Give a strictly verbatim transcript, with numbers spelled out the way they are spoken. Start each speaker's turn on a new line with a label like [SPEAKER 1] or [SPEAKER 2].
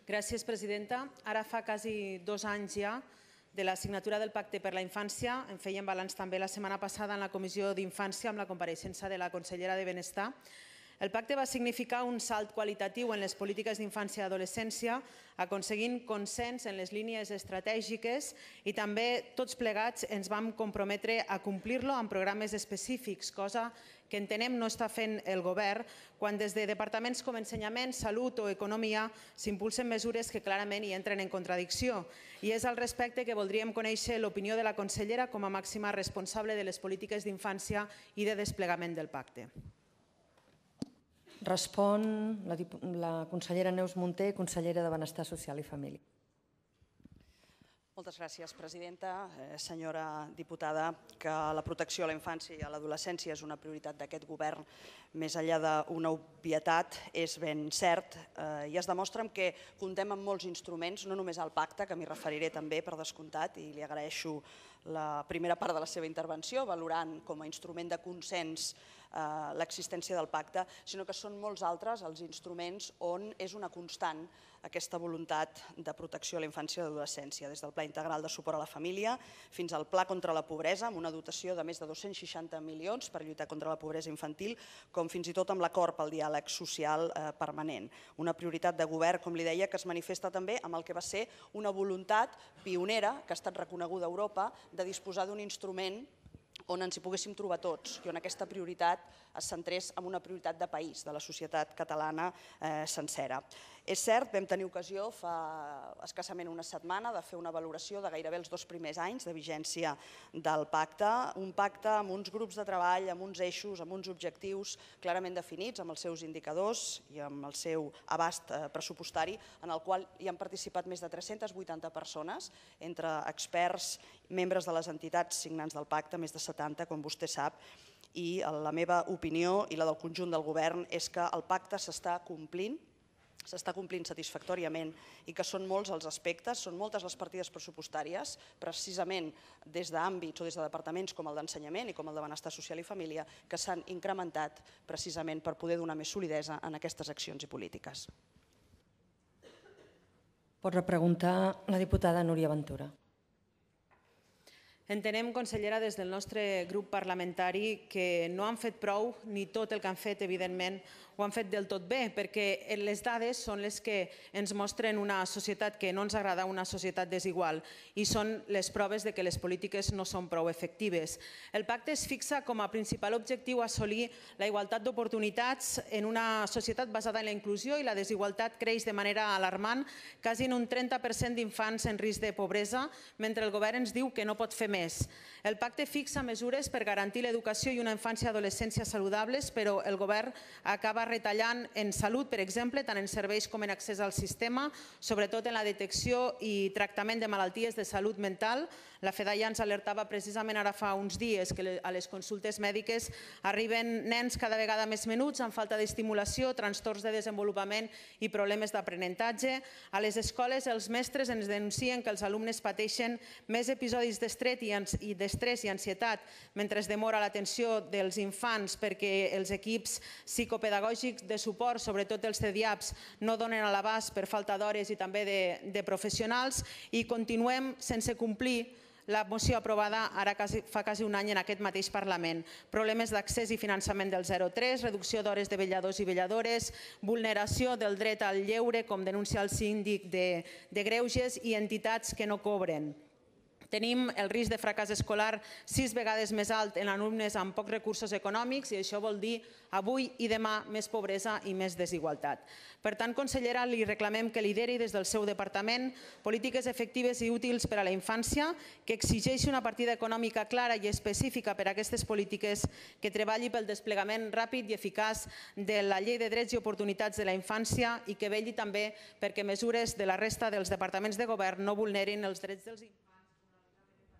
[SPEAKER 1] Gràcies, presidenta. Ara fa quasi dos anys ja de la signatura del Pacte per la Infància. En fèiem balanç també la setmana passada en la Comissió d'Infància amb la compareixença de la consellera de Benestar. El pacte va significar un salt qualitatiu en les polítiques d'infància i adolescència, aconseguint consens en les línies estratègiques i també tots plegats ens vam comprometre a complir-lo amb programes específics, cosa que entenem no està fent el govern quan des de departaments com Ensenyament, Salut o Economia s'impulsen mesures que clarament hi entren en contradicció. I és al respecte que voldríem conèixer l'opinió de la consellera com a màxima responsable de les polítiques d'infància i de desplegament del pacte.
[SPEAKER 2] Respon la consellera Neus Munté, consellera de Benestar Social i Família.
[SPEAKER 3] Moltes gràcies, presidenta. Senyora diputada, que la protecció a la infància i a l'adolescència és una prioritat d'aquest govern, més enllà d'una obvietat, és ben cert, i es demostra que comptem amb molts instruments, no només al pacte, que m'hi referiré també per descomptat, i li agraeixo la primera part de la seva intervenció, valorant com a instrument de consens l'existència del pacte, sinó que són molts altres els instruments on és una constant aquesta voluntat de protecció a la infància i l'adolescència, des del Pla Integral de Suport a la Família fins al Pla contra la Pobresa, amb una dotació de més de dos-cents seixanta milions per lluitar contra la pobresa infantil, com fins i tot amb l'acord pel diàleg social permanent. Una prioritat de govern, com li deia, que es manifesta també amb el que va ser una voluntat pionera, que ha estat reconeguda a Europa, de disposar d'un instrument on ens hi poguéssim trobar tots i on aquesta prioritat es centrés en una prioritat de país, de la societat catalana sencera. És cert, vam tenir ocasió fa escassament una setmana de fer una valoració de gairebé els dos primers anys de vigència del pacte, un pacte amb uns grups de treball, amb uns eixos, amb uns objectius clarament definits, amb els seus indicadors i amb el seu abast pressupostari, en el qual hi han participat més de tres-centes vuitanta persones, entre experts, membres de les entitats signants del pacte, més de setanta, com vostè sap, i la meva opinió i la del conjunt del govern és que el pacte s'està complint, s'està complint satisfactòriament i que són molts els aspectes, són moltes les partides pressupostàries, precisament des d'àmbits o des de departaments com el d'Ensenyament i com el de Benestar Social i Família, que s'han incrementat precisament per poder donar més solidesa en aquestes accions i polítiques.
[SPEAKER 2] Pot repreguntar la diputada Núria Ventura.
[SPEAKER 1] Entenem, consellera, des del nostre grup parlamentari que no han fet prou, ni tot el que han fet, evidentment, ho han fet del tot bé, perquè les dades són les que ens mostren una societat que no ens agrada, una societat desigual, i són les proves que les polítiques no són prou efectives. El pacte es fixa com a principal objectiu assolir la igualtat d'oportunitats en una societat basada en la inclusió, i la desigualtat creix de manera alarmant, quasi en un trenta per cent d'infants en risc de pobresa, mentre el govern ens diu que no pot fer més. El pacte fixa mesures per garantir l'educació i una infància i adolescència saludables, però el govern acaba retallant en salut, per exemple, tant en serveis com en accés al sistema, sobretot en la detecció i tractament de malalties de salut mental. La FEDAIA ens alertava precisament ara fa uns dies que a les consultes mèdiques arriben nens cada vegada més menuts amb falta d'estimulació, trastorns de desenvolupament i problemes d'aprenentatge. A les escoles els mestres ens denuncien que els alumnes pateixen més episodis d'estrès i d'estrès i ansietat mentre es demora l'atenció dels infants perquè els equips psicopedagògics de suport, sobretot els C D I A Ps, no donen a l'abast per falta d'hores i també de professionals, i continuem sense complir la moció aprovada ara fa quasi un any en aquest mateix Parlament. Problemes d'accés i finançament del zero tres, reducció d'hores de vetlladors i vetlladores, vulneració del dret al lleure, com denuncia el síndic de Greuges, i entitats que no cobren. Tenim el risc de fracàs escolar sis vegades més alt en alumnes amb pocs recursos econòmics, i això vol dir avui i demà més pobresa i més desigualtat. Per tant, consellera, li reclamem que lideri des del seu departament polítiques efectives i útils per a la infància, que exigeixi una partida econòmica clara i específica per a aquestes polítiques, que treballi pel desplegament ràpid i eficaç de la Llei de Drets i Oportunitats de la Infància i que vetlli també perquè mesures de la resta dels departaments de govern no vulnerin els drets dels infants.